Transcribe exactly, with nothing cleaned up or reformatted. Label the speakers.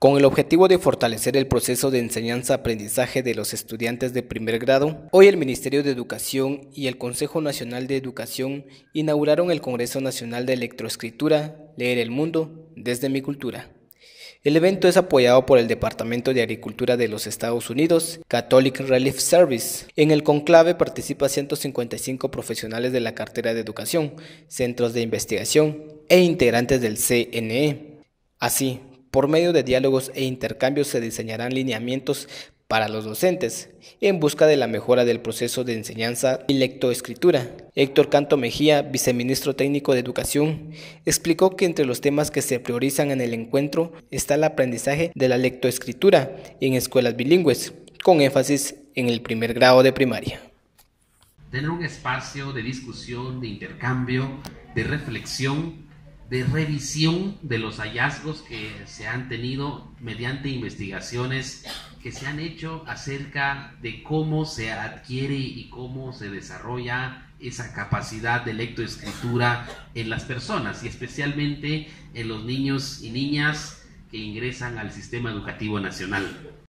Speaker 1: Con el objetivo de fortalecer el proceso de enseñanza-aprendizaje de los estudiantes de primer grado, hoy el Ministerio de Educación y el Consejo Nacional de Educación inauguraron el Congreso Nacional de Electroescritura, Leer el Mundo desde mi cultura. El evento es apoyado por el Departamento de Agricultura de los Estados Unidos, Catholic Relief Service. En el conclave participan ciento cincuenta y cinco profesionales de la cartera de educación, centros de investigación e integrantes del C N E. Así, por medio de diálogos e intercambios se diseñarán lineamientos para los docentes, en busca de la mejora del proceso de enseñanza y lectoescritura. Héctor Canto Mejía, viceministro técnico de Educación, explicó que entre los temas que se priorizan en el encuentro está el aprendizaje de la lectoescritura en escuelas bilingües, con énfasis en el primer grado de primaria.
Speaker 2: Tener un espacio de discusión, de intercambio, de reflexión, de revisión de los hallazgos que se han tenido mediante investigaciones que se han hecho acerca de cómo se adquiere y cómo se desarrolla esa capacidad de lectoescritura en las personas y especialmente en los niños y niñas que ingresan al sistema educativo nacional.